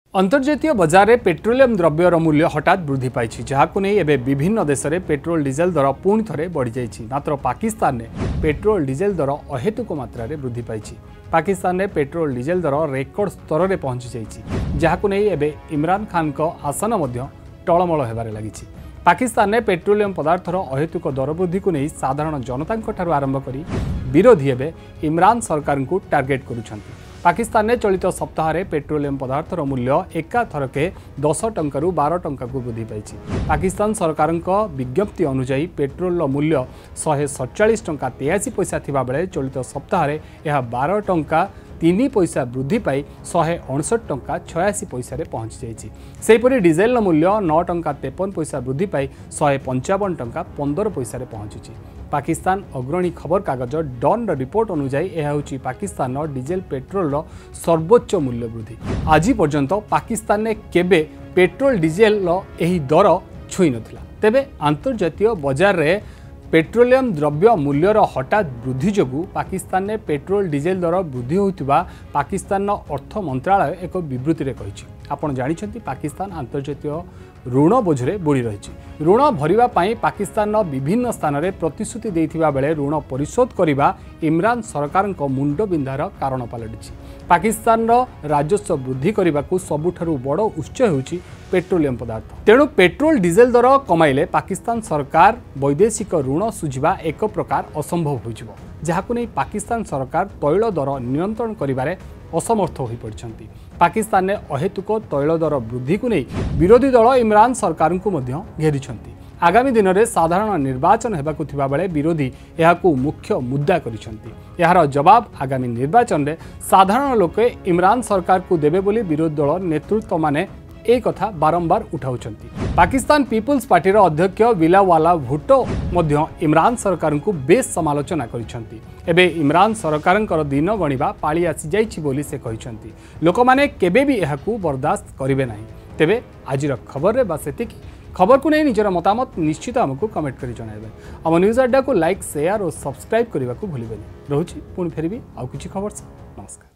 अंतर्जातीय बजार में पेट्रोलियम द्रव्यर मूल्य हठात वृद्धि पाई जहां नहीं एवं विभिन्न देश में पेट्रोल डीजेल दर पुणी थे बढ़ी जाइए। मात्र पाकिस्तान में पेट्रोल डीजेल दर अहेतुक मात्रा वृद्धि पाई। पाकिस्तान में पेट्रोल डीजेल दर रेकर्ड स्तर में पहुंची जाइए जहां नहीं एवं इमरान खान का आसन टलमल होबार लगी। पाकिस्तान में पेट्रोलियम पदार्थर अहेतुक दर वृद्धि को नहीं साधारण जनता आरंभ कर विरोधी एवं इमरान सरकार को टार्गेट करुछंती। पाकिस्तान में चलित सप्ताह में पेट्रोलियम पदार्थर मूल्य एका थरके 10 टंकारु 12 टंका को वृद्धि पाई। पाकिस्तान सरकार विज्ञप्ति अनुसार पेट्रोल मूल्य 147 टंका 83 पैसा थिबा बेले चलित सप्ताह में यह 12 टंका 3 पैसा वृद्धि पाई 159 टंका 86 पैसा पहुंची जाइए। सेहीपरि डीजेल मूल्य 9 टंका 53 पैसा वृद्धि पाई 155 टंका 15 पैसा पहुंची। पाकिस्तान अग्रणी खबर कागज डॉन रिपोर्ट अनुसार यह हूँ पाकिस्तान डीजेल पेट्रोल सर्वोच्च मूल्य वृद्धि। आज पर्यंत पाकिस्तान ने केबे पेट्रोल डीजेल यही दर छुई नथिला। तेबे अंतर्जातीय बजार में पेट्रोलियम द्रव्य मूल्यर हठात वृद्धि जोगु पाकिस्तान में पेट्रोल डीजेल दर वृद्धि होता पाकिस्तान अर्थ मंत्रालय एक विवृत्ति में कही। आपड़ जानते पाकिस्तान अंतर्जातीय ऋण बोझरे बुड़ी रही। ऋण भरिबा पाई पाकिस्तान विभिन्न स्थान में प्रतिश्रुति देथिबा बेले ऋण परिशोध करने इमरान सरकार मुंड बिंधार कारण पलटि। पाकिस्तान राजस्व वृद्धि करने को सबुठारु बड़ उत्स होउछि पेट्रोलियम पदार्थ। तेणु पेट्रोल डीजेल दर कमाइले पाकिस्तान सरकार वैदेशिक ऋण सुझिबा एक प्रकार असंभव होइजिबो, जहाकु नै पाकिस्तान सरकार तैल दर नियंत्रण करिबारे असमर्थ हो पड़ती। पाकिस्तान ने अहेतुक तैल दर वृद्धि को नहीं विरोधी दल इमरान सरकार को घेरी। आगामी दिन में साधारण निर्वाचन होगाकु थिबा बेले विरोधी यहाकु मुख्य मुद्दा करिसेंती। यार जवाब आगामी निर्वाचन में साधारण लोके इमरान सरकार को देबे बोली विरोधी दल नेतृत्व माने एक कथा बारंबार उठाउछंती। पाकिस्तान पीपुल्स पार्टी अध्यक्ष बिलावाला भुट्टो मध्य इमरान सरकार को बेस समालोचना करिसेंती। एबे इमरान सरकार दिन गणिबा पाली आसी जाइछि बोली से कहिसेंती। लोक माने केबे भी एहाकु बर्दाश्त करिवे नाही। तेबे आजिर खबर रे बस एतिकी। खबर को नहीं निजर मतामत निश्चित आमको कमेंट कर जणाइबे। आम न्यूज अड्डा को लाइक शेयर और सब्सक्राइब करने को भूलिबेनी। रहुछि पुणी फेरबी आउ किछि खबर। नमस्कार।